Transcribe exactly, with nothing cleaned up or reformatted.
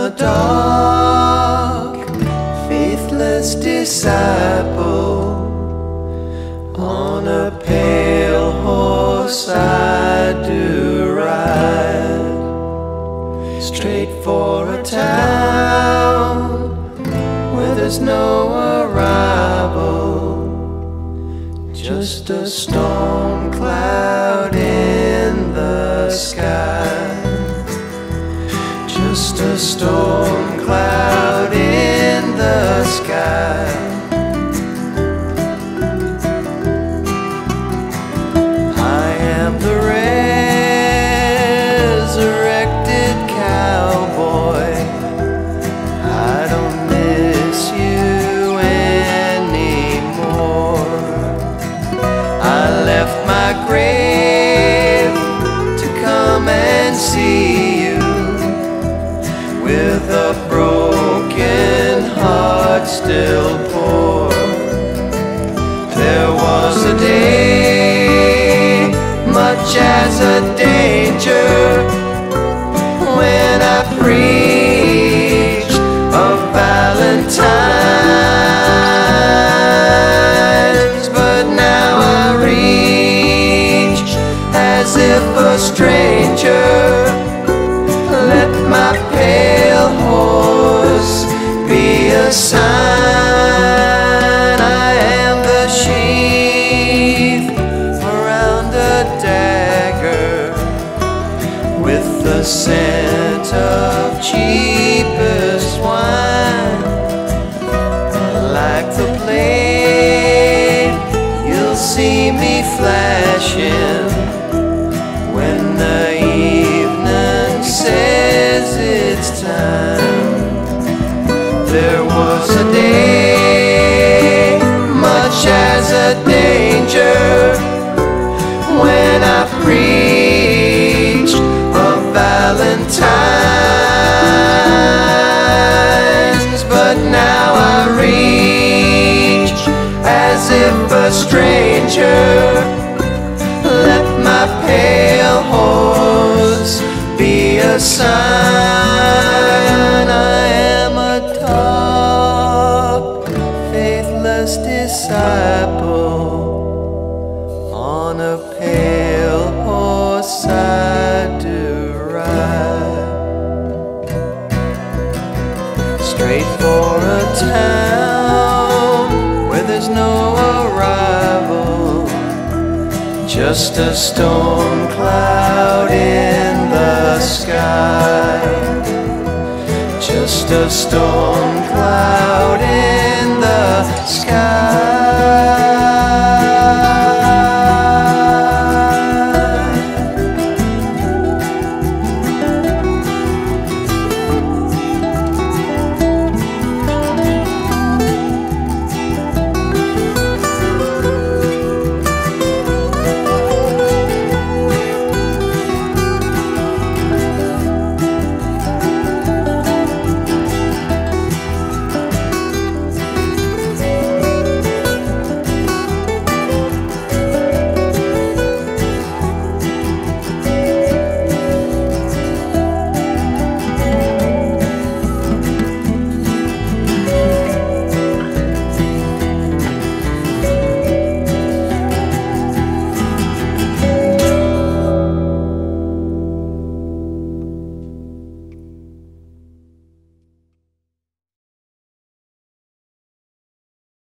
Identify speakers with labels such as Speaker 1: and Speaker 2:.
Speaker 1: a dark, faithless disciple. On a pale horse I do ride, straight for a town where there's no arrival, just a storm cloud in the sky. Just a storm cloud in the sky. I am the resurrected cowboy. I don't miss you anymore. I left my grave to come and see you, with a broken heart still poor. There was a day, much as a danger, when I preached of Valentine's, but now I reach as if a stranger. Let my pale horse be a sign. I am the sheath around a dagger, with the scent of cheapest wine. Like the blade, you'll see me flashing when the evening says it's time. There was a day, much as a danger, when I preached of Valentine's, but now I reach as if a stranger. Let my pale horse be a sign. I am a dark, faithless disciple. On a pale horse I do ride, straight for a town where there's no arrival, just a storm cloud in the sky. Just a storm cloud in the sky.